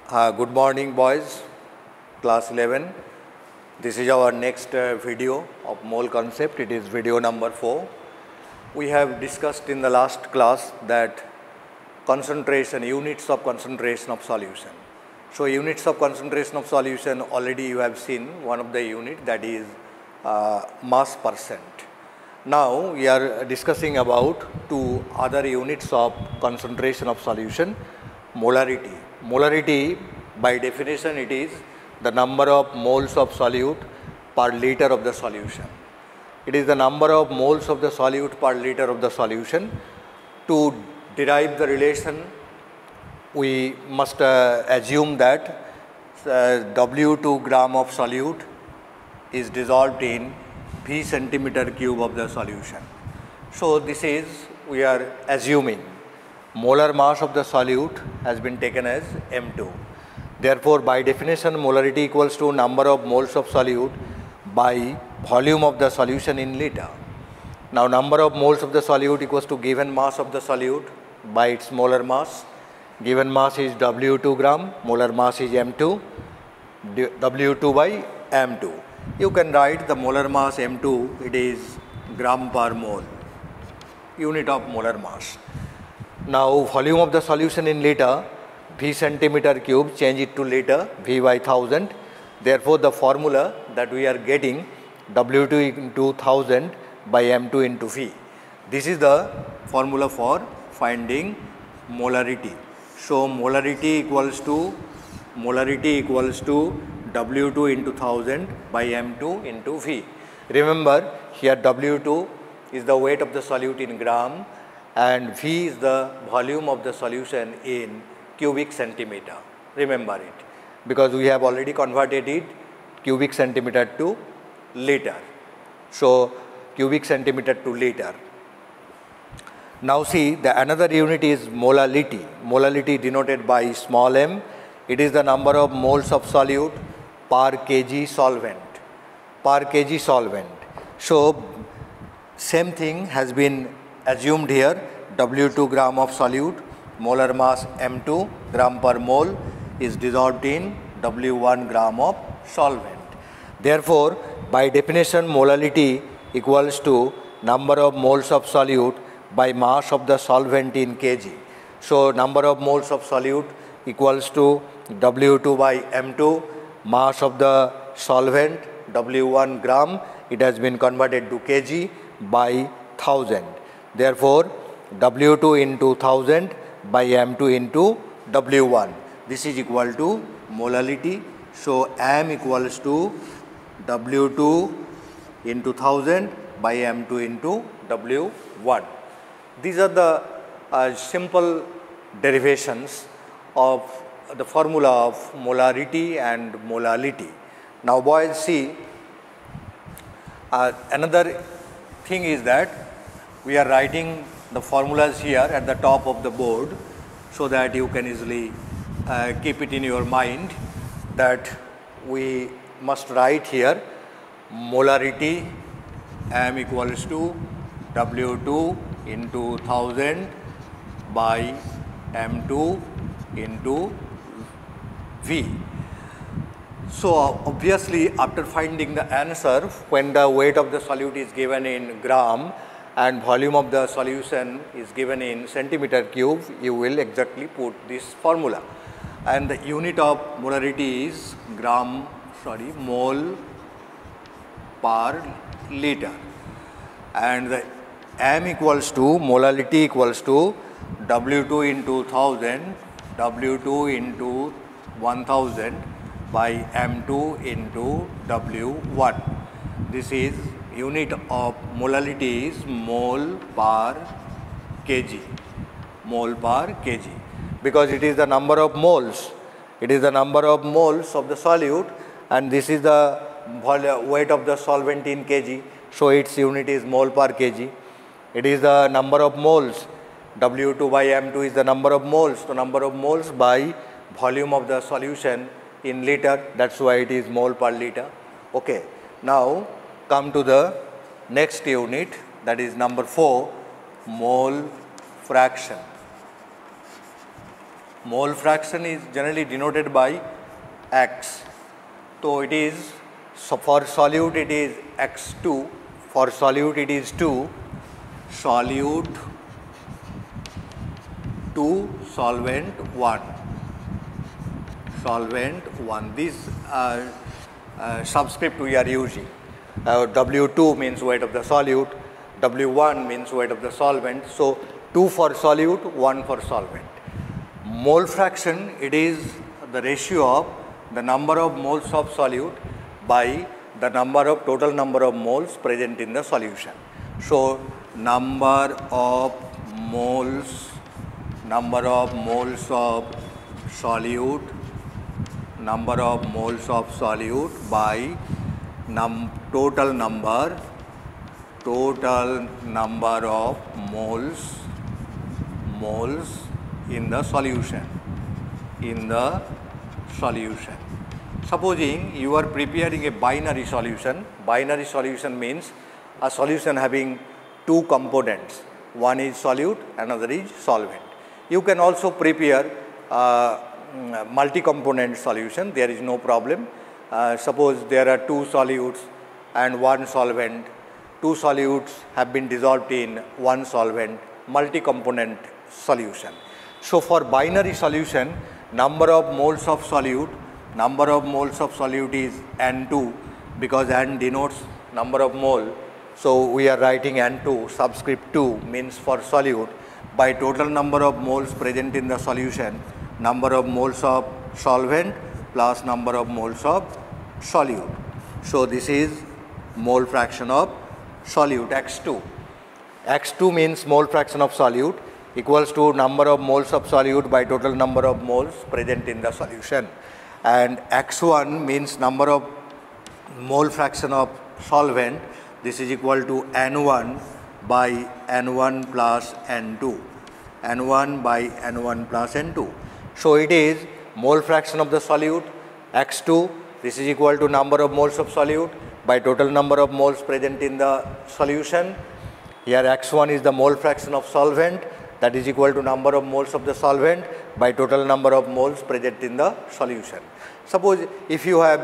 Good morning, boys. Class 11. This is our next video of mole concept. It is video number 4. We have discussed in the last class that concentration, units of concentration of solution. So, units of concentration of solution, already you have seen one of the unit, that is mass percent. Now, we are discussing about two other units of concentration of solution, molarity. Molarity, by definition, it is the number of moles of solute per liter of the solution. It is the number of moles of the solute per liter of the solution. To derive the relation, we must assume that W2 gram of solute is dissolved in V centimeter cube of the solution. So, this is, we are assuming molar mass of the solute has been taken as M2. Therefore, by definition, molarity equals to number of moles of solute by volume of the solution in liter. Now, number of moles of the solute equals to given mass of the solute by its molar mass. Given mass is W2 gram, molar mass is M2, W2 by M2. You can write the molar mass M2, it is gram per mole, unit of molar mass. Now, volume of the solution in liter, V centimeter cube, change it to liter, V by 1000. Therefore, the formula that we are getting, W2 into 1000 by M2 into V. This is the formula for finding molarity. So, molarity equals to W2 into 1000 by M2 into V. Remember, here W2 is the weight of the solute in gram and V is the volume of the solution in cubic centimeter. Remember it, because we have already converted it cubic centimeter to liter. So, cubic centimeter to liter. Now, see, the another unit is molality. Molality denoted by small m. It is the number of moles of solute per kg solvent. Per kg solvent. So, same thing has been assumed here. W2 gram of solute, molar mass M2 gram per mole is dissolved in W1 gram of solvent. Therefore, by definition, molality equals to number of moles of solute by mass of the solvent in kg. So, number of moles of solute equals to W2 by M2, mass of the solvent W1 gram, it has been converted to kg by 1000. Therefore, W2 into 1000 by M2 into W1. This is equal to molality. So, M equals to W2 into 1000 by M2 into W1. These are the simple derivations of the formula of molarity and molality. Now, boys, see, another thing is that we are writing the formulas here at the top of the board, so that you can easily keep it in your mind, that we must write here molarity M equals to W2 into 1000 by M2 into V. So, obviously, after finding the answer, when the weight of the solute is given in gram and volume of the solution is given in centimeter cube, you will exactly put this formula. And the unit of molarity is mole per liter. And the M equals to, molality equals to W2 into 1000, W2 into 1000 by M2 into W1. This is unit of molality is mole per kg, mole per kg, because it is the number of moles. It is the number of moles of the solute, and this is the weight of the solvent in kg. So, its unit is mole per kg. It is the number of moles. W2 by M2 is the number of moles. So, number of moles by volume of the solution in liter, that is why it is mole per liter. Okay. Now, come to the next unit, that is number 4, mole fraction. Mole fraction is generally denoted by X. So it is, so for solute it is X2, for solute it is 2, solute 2, solvent 1, solvent 1. This subscript we are using. W2 means weight of the solute, W1 means weight of the solvent. So 2 for solute, 1 for solvent. Mole fraction, it is the ratio of the number of moles of solute by the total number of moles present in the solution. So number of moles of solute, by total number of moles in the solution. Supposing you are preparing a binary solution. Binary solution means a solution having two components. One is solute, another is solvent. You can also prepare multi-component solution. There is no problem. Suppose there are two solutes and one solvent. Two solutes have been dissolved in one solvent, multi-component solution. So for binary solution, number of moles of solute is N2, because N denotes number of mole. So we are writing N2, subscript 2 means for solute, by total number of moles present in the solution, number of moles of solvent plus number of moles of solute. So this is mole fraction of solute, X2. X2 means mole fraction of solute equals to number of moles of solute by total number of moles present in the solution. And X1 means number of mole fraction of solvent. This is equal to N1 by N1 plus N2. N1 by N1 plus N2. So it is mole fraction of the solute, X2. This is equal to number of moles of solute by total number of moles present in the solution. Here X1 is the mole fraction of solvent, that is equal to number of moles of the solvent by total number of moles present in the solution. Suppose if you have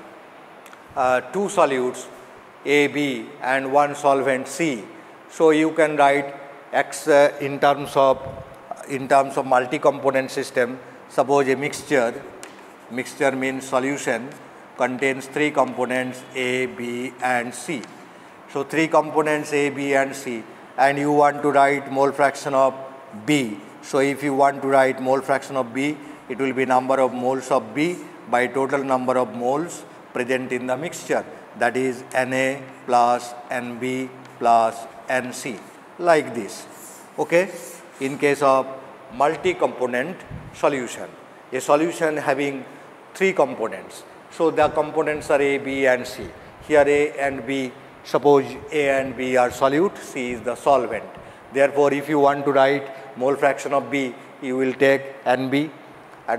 two solutes A, B and one solvent C, so you can write X in terms of multi-component system. Suppose a mixture means solution contains three components A, B and C. So three components A, B and C, and you want to write mole fraction of B. So if you want to write mole fraction of B, it will be number of moles of B by total number of moles present in the mixture, that is Na plus Nb plus Nc, like this. Okay? In case of multi-component solution, a solution having three components. So the components are A, B and C. Here A and B, suppose A and B are solute, C is the solvent. Therefore, if you want to write mole fraction of B, you will take Nb. At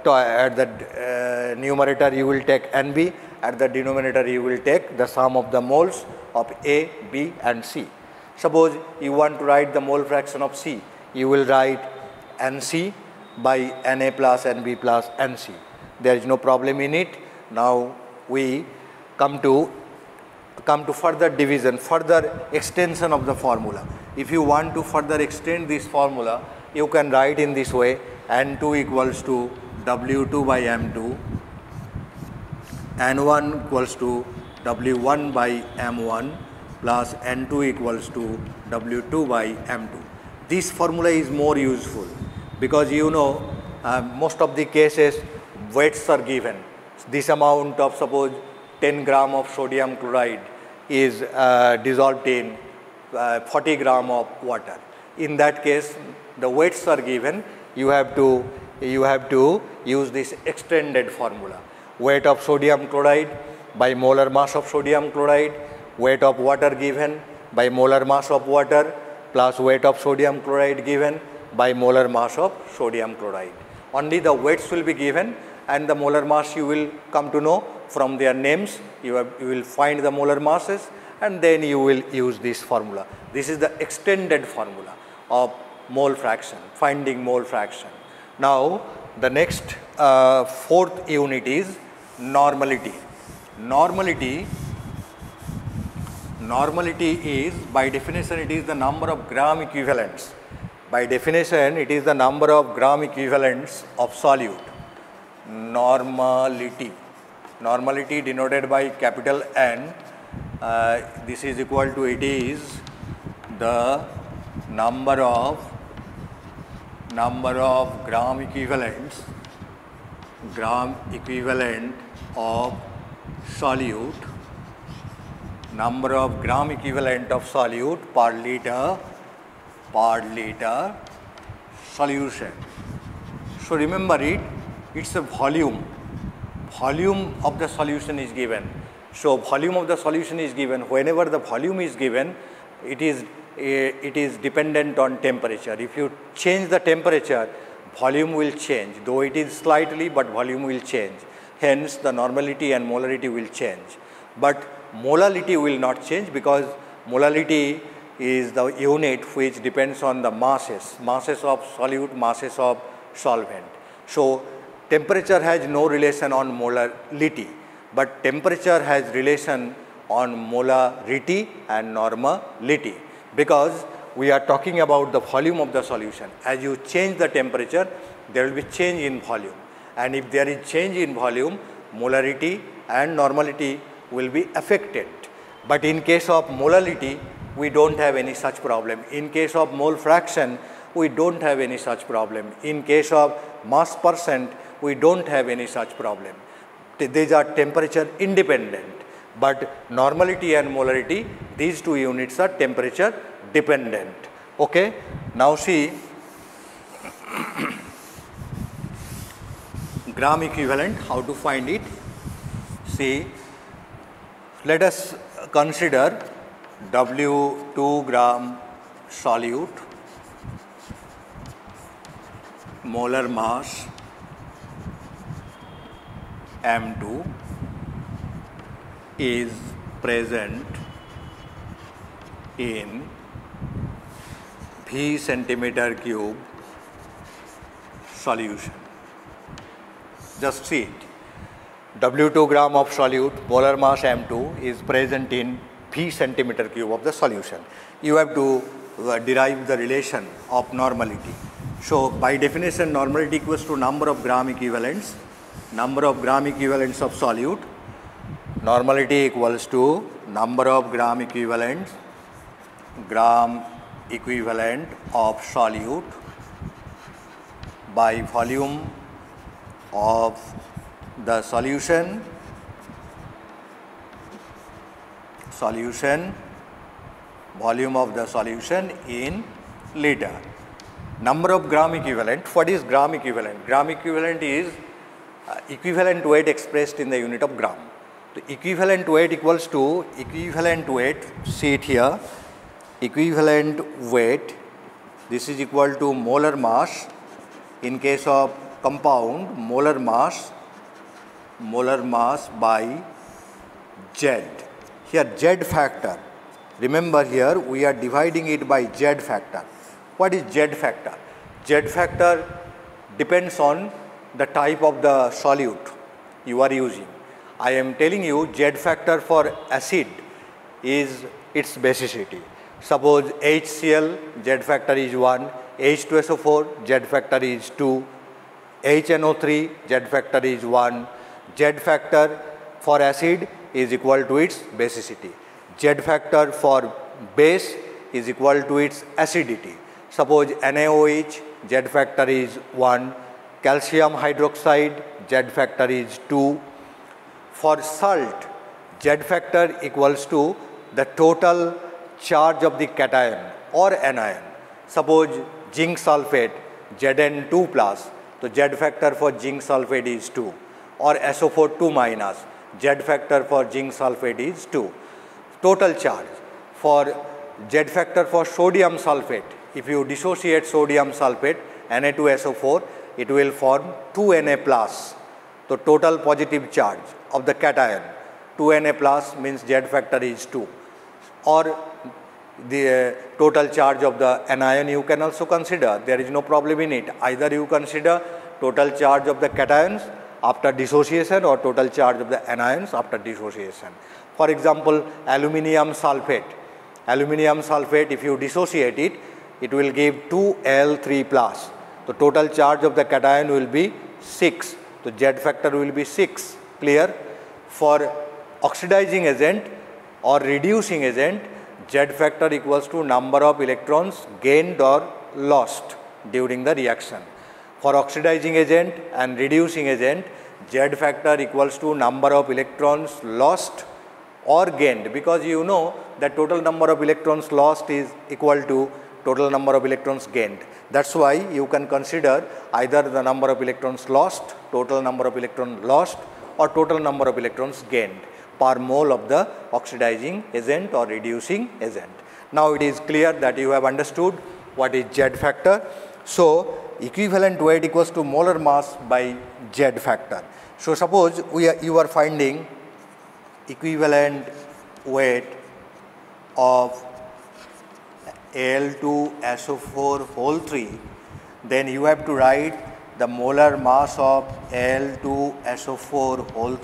the numerator you will take Nb. At the denominator you will take the sum of the moles of A, B and C. Suppose you want to write the mole fraction of C, you will write Nc by Na plus Nb plus Nc. There is no problem in it. Now we come to further division, further extension of the formula. If you want to further extend this formula, you can write in this way: N2 equals to W2 by M2, N1 equals to W1 by M1 plus N2 equals to W2 by M2. This formula is more useful because you know most of the cases weights are given. This amount of, suppose 10 gram of sodium chloride is dissolved in 40 gram of water. In that case, the weights are given. You have to use this extended formula. Weight of sodium chloride by molar mass of sodium chloride, weight of water given by molar mass of water, plus weight of sodium chloride given by molar mass of sodium chloride. Only the weights will be given, and the molar mass you will come to know from their names. You will find the molar masses, and then you will use this formula. This is the extended formula of mole fraction, finding mole fraction. Now, the next fourth unit is normality. Normality is, by definition, it is the number of gram equivalents. By definition, it is the number of gram equivalents of solute. Normality denoted by capital N. This is equal to, it is the number of gram equivalent of solute, number of gram equivalent of solute per liter solution. So remember it, it's a volume of the solution is given. So volume of the solution is given. Whenever the volume is given, it is dependent on temperature. If you change the temperature, volume will change, though it is slightly, but volume will change. Hence, the normality and molarity will change. But molality will not change, because molality is the unit which depends on the masses of solute, masses of solvent. So temperature has no relation on molality, but temperature has relation on molarity and normality, because we are talking about the volume of the solution. As you change the temperature, there will be change in volume, and if there is change in volume, molarity and normality will be affected. But in case of molality, we don't have any such problem. In case of mole fraction, we don't have any such problem. In case of mass percent, we don't have any such problem. These are temperature independent, but normality and molarity, these two units are temperature dependent. Okay. Now see, gram equivalent, how to find it? See, let us consider W2 gram solute, molar mass M2 is present in V centimeter cube solution. Just see it. W2 gram of solute, molar mass M2 is present in V centimeter cube of the solution. You have to derive the relation of normality. So by definition, normality equals to number of gram equivalents of solute. Normality equals to number of gram equivalent of solute by volume of the solution volume of the solution in liter. Number of gram equivalent. What is gram equivalent? Gram equivalent is equivalent weight expressed in the unit of gram. The equivalent weight equals to equivalent weight, see it here, equivalent weight, this is equal to molar mass. In case of compound, molar mass by Z. Here Z factor, remember here we are dividing it by Z factor. What is Z factor? Z factor depends on the type of the solute you are using. I am telling you Z factor for acid is its basicity. Suppose HCl, Z factor is 1, H2SO4, Z factor is 2, HNO3, Z factor is 1. Z factor for acid is equal to its basicity. Z factor for base is equal to its acidity. Suppose NaOH, Z factor is 1, calcium hydroxide, Z factor is 2. For salt, Z factor equals to the total charge of the cation or anion. Suppose zinc sulfate, Zn2 plus, so Z factor for zinc sulfate is 2, or SO4 2 minus, Z factor for zinc sulfate is 2. Total charge. For Z factor for sodium sulfate, if you dissociate sodium sulfate, Na2SO4, it will form 2Na plus. So total positive charge of the cation, 2Na plus means Z factor is 2. Or the total charge of the anion you can also consider. There is no problem in it. Either you consider total charge of the cations after dissociation or total charge of the anions after dissociation. For example, aluminium sulfate. Aluminium sulfate, if you dissociate it, it will give 2Al3 plus. The total charge of the cation will be 6. So Z factor will be 6. Clear? For oxidizing agent or reducing agent, Z factor equals to number of electrons gained or lost during the reaction. For oxidizing agent and reducing agent, Z factor equals to number of electrons lost or gained, because you know that total number of electrons lost is equal to total number of electrons gained. That's why you can consider either the number of electrons lost, total number of electrons lost, or total number of electrons gained per mole of the oxidizing agent or reducing agent. Now it is clear that you have understood what is Z factor. So equivalent weight equals to molar mass by Z factor. So suppose you are finding equivalent weight of Al2SO4 whole 3, then you have to write the molar mass of Al2SO4 whole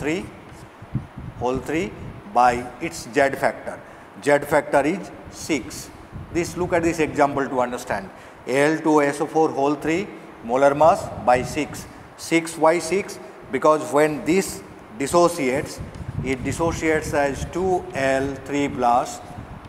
3 by its Z factor. Z factor is 6. Look at this example to understand. Al2SO4 whole 3 molar mass by 6. 6 why 6? Because when this dissociates, it dissociates as 2Al3 plus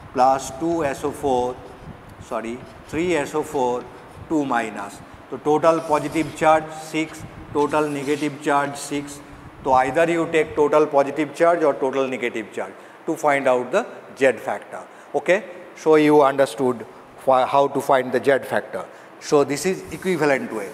3SO4 2 minus. So total positive charge 6, total negative charge 6. So either you take total positive charge or total negative charge to find out the Z factor. Okay, so you understood how to find the Z factor. So this is equivalent weight.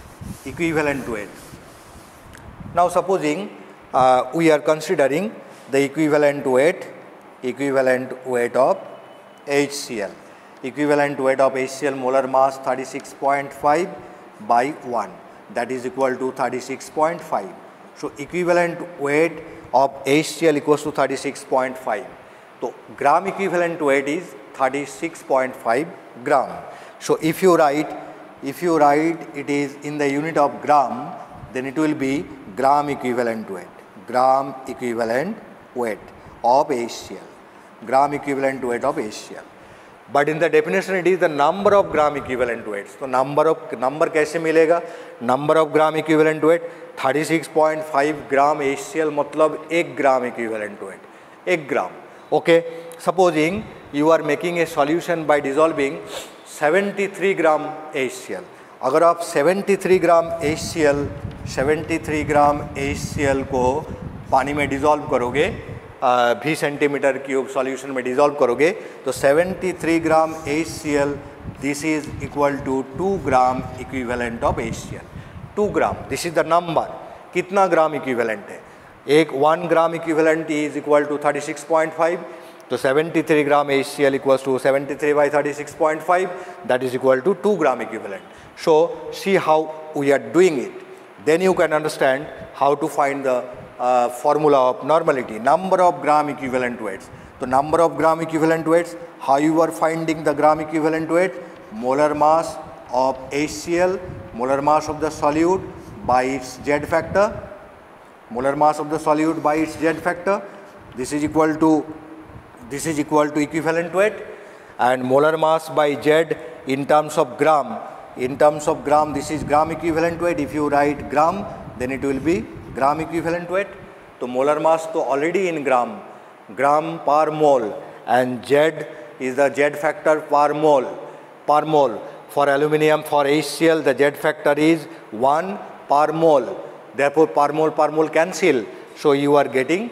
Now supposing we are considering the equivalent weight of HCl. Equivalent weight of HCl molar mass 36.5 by 1, that is equal to 36.5. So equivalent weight of HCl equals to 36.5. So gram equivalent weight is 36.5 gram. So if you write it is in the unit of gram, then it will be gram equivalent weight of HCl. Gram equivalent weight of HCl. But in the definition it is the number of gram equivalent weights. So number कैसे मिलेगा? Number of gram equivalent weight 36.5 gram HCl मतलब 1 gram equivalent weight. 1 gram. Okay. Supposing you are making a solution by dissolving 73 gram HCl. अगर आप 73 gram HCl को पानी में dissolve करोगे, 20 centimetre cube solution में डिज़ोल्व करोगे, तो 73 gram HCl this is equal to 2 gram equivalent of HCl. 2 gram, this is the number. कितना ग्राम इक्विवेलेंट है? 1 gram equivalent is equal to 36.5. तो 73 gram HCl equals to 73 by 36.5, that is equal to 2 gram equivalent. So see how we are doing it. Then you can understand how to find the formula of normality, number of gram equivalent weights. So number of gram equivalent weights, how you are finding the gram equivalent weight? Molar mass of HCl, molar mass of the solute by its Z factor, molar mass of the solute by its Z factor. This is equal to equivalent weight, and molar mass by Z in terms of gram. In terms of gram, this is gram equivalent weight. If you write gram, then it will be gram equivalent weight. So molar mass to already in gram per mole, and Z is the Z factor per mole. For aluminium, for HCl, the Z factor is 1 per mole. Therefore, per mole cancel. So you are getting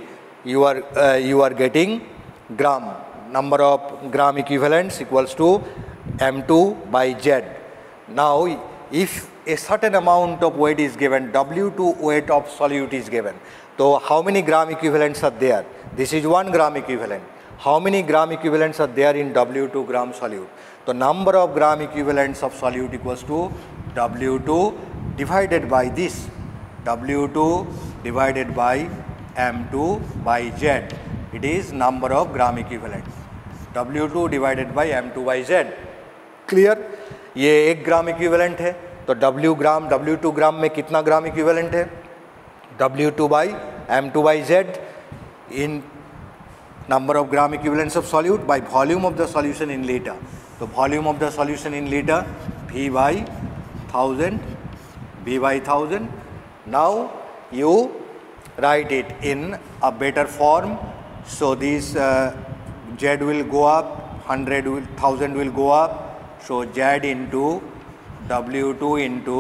gram. Number of gram equivalents equals to M2 by Z. Now, if a certain amount of weight is given, W2 weight of solute is given. So how many gram equivalents are there? This is 1 gram equivalent. How many gram equivalents are there in W2 gram solute? The number of gram equivalents of solute equals to W2 divided by this. W2 divided by M2 by Z. It is number of gram equivalents. W2 divided by M2/Z। Clear? ये 1 gram equivalent है, तो W2 ग्राम में कितना gram equivalent है? W2/M2/Z in number of gram equivalents of solute by volume of the solution in liter. So volume of the solution in liter V by 1000. Now you write it in a better form. So this Z will go up, 1000 will go up. So Z into W2 into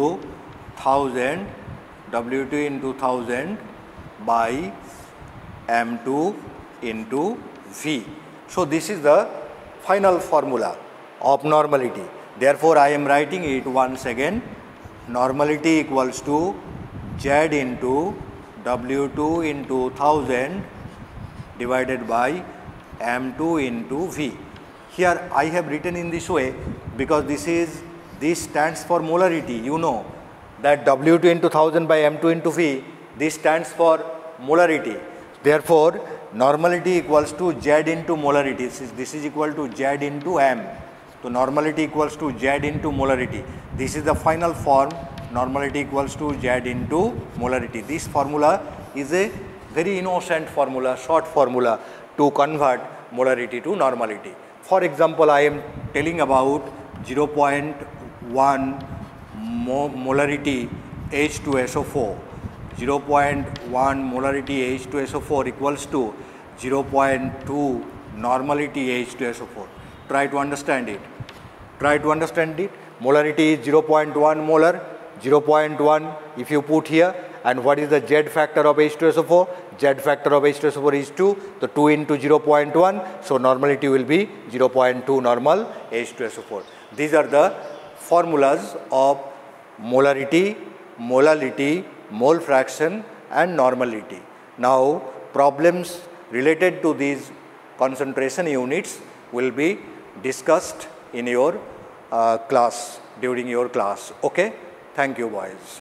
1000 by M2 into V. So this is the final formula of normality. Therefore I am writing it once again. Normality equals to Z into W2 into 1000 divided by M2 into V. Here I have written in this way because this stands for molarity. You know that W2 into 1000 by M2 into V, this stands for molarity. Therefore normality equals to Z into molarity. This is equal to Z into M. So normality equals to Z into molarity. This is the final form. Normality equals to Z into molarity. This formula is a very innocent formula, short formula to convert molarity to normality. For example, I am telling about 0.1 molarity H2SO4. 0.1 molarity H2SO4 equals to 0.2 normality H2SO4. Try to understand it. Molarity is 0.1 molar. 0.1 if you put here, and what is the Z factor of H2SO4? Z factor of H2SO4 is 2. So 2 into 0.1. So normality will be 0.2 normal H2SO4. These are the formulas of molarity, molality, mole fraction and normality. Now problems related to these concentration units will be discussed in your class, during your class. Okay? Thank you, boys.